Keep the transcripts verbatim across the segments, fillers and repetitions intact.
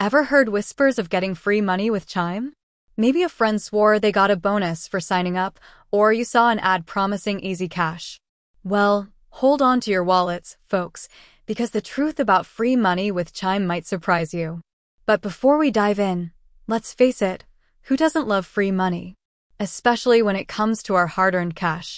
Ever heard whispers of getting free money with Chime? Maybe a friend swore they got a bonus for signing up, or you saw an ad promising easy cash. Well, hold on to your wallets, folks, because the truth about free money with Chime might surprise you. But before we dive in, let's face it, who doesn't love free money? Especially when it comes to our hard-earned cash.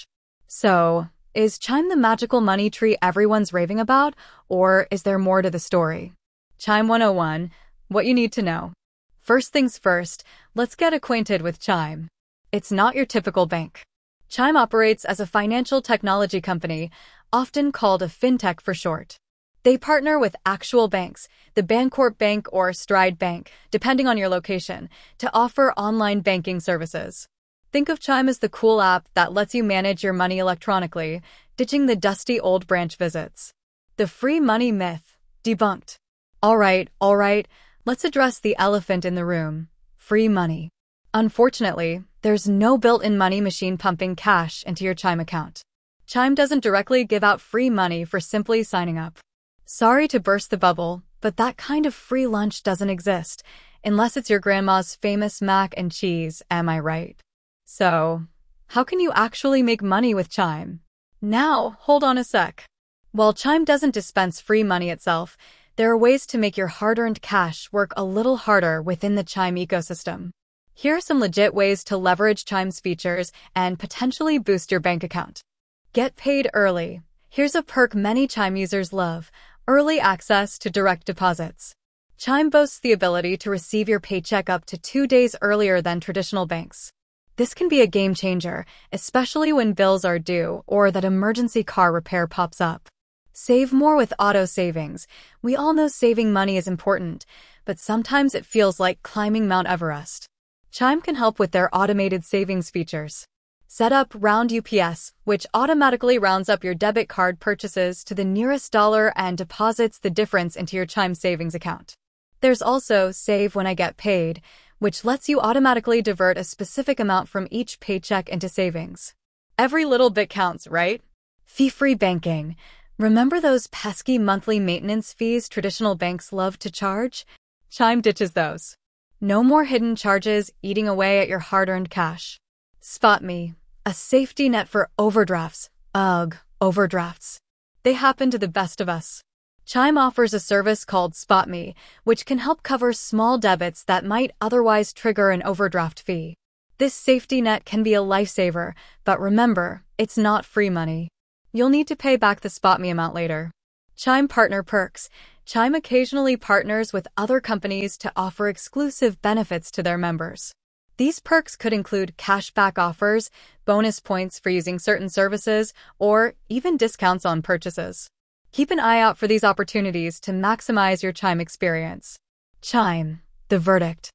So, is Chime the magical money tree everyone's raving about, or is there more to the story? Chime one oh one, what you need to know. First things first, let's get acquainted with Chime. It's not your typical bank. Chime operates as a financial technology company, often called a fintech for short. They partner with actual banks, the Bancorp Bank or Stride Bank, depending on your location, to offer online banking services. Think of Chime as the cool app that lets you manage your money electronically, ditching the dusty old branch visits. The free money myth, debunked. Alright, alright, let's address the elephant in the room, free money. Unfortunately, there's no built-in money machine pumping cash into your Chime account. Chime doesn't directly give out free money for simply signing up. Sorry to burst the bubble, but that kind of free lunch doesn't exist, unless it's your grandma's famous mac and cheese, am I right? So, how can you actually make money with Chime? Now, hold on a sec. While Chime doesn't dispense free money itself, there are ways to make your hard-earned cash work a little harder within the Chime ecosystem. Here are some legit ways to leverage Chime's features and potentially boost your bank account. Get paid early. Here's a perk many Chime users love: early access to direct deposits. Chime boasts the ability to receive your paycheck up to two days earlier than traditional banks. This can be a game changer, especially when bills are due or that emergency car repair pops up. Save more with auto savings. We all know saving money is important, but sometimes it feels like climbing Mount Everest. Chime can help with their automated savings features. Set up Round U P S, which automatically rounds up your debit card purchases to the nearest dollar and deposits the difference into your Chime savings account. There's also Save When I Get Paid, which lets you automatically divert a specific amount from each paycheck into savings. Every little bit counts, right? Fee-free banking. Remember those pesky monthly maintenance fees traditional banks love to charge? Chime ditches those. No more hidden charges eating away at your hard-earned cash. SpotMe, a safety net for overdrafts. Ugh, overdrafts. They happen to the best of us. Chime offers a service called SpotMe, which can help cover small debits that might otherwise trigger an overdraft fee. This safety net can be a lifesaver, but remember, it's not free money. You'll need to pay back the SpotMe amount later. Chime Partner Perks. Chime occasionally partners with other companies to offer exclusive benefits to their members. These perks could include cashback offers, bonus points for using certain services, or even discounts on purchases. Keep an eye out for these opportunities to maximize your Chime experience. Chime, the verdict.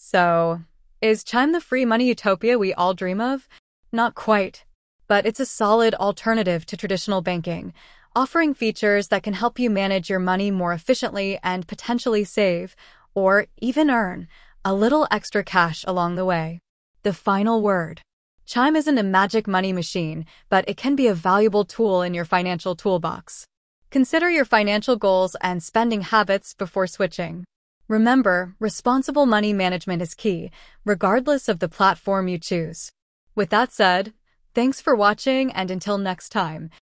So, is Chime the free money utopia we all dream of? Not quite. But it's a solid alternative to traditional banking, offering features that can help you manage your money more efficiently and potentially save, or even earn, a little extra cash along the way. The final word. Chime isn't a magic money machine, but it can be a valuable tool in your financial toolbox. Consider your financial goals and spending habits before switching. Remember, responsible money management is key, regardless of the platform you choose. With that said, thanks for watching, and until next time.